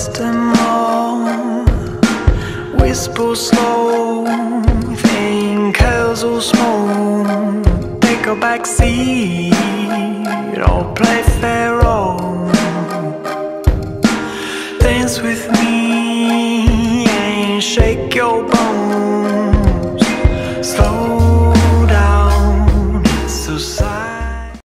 fast and more. Whisper slow, think or small. Take a back seat or play fair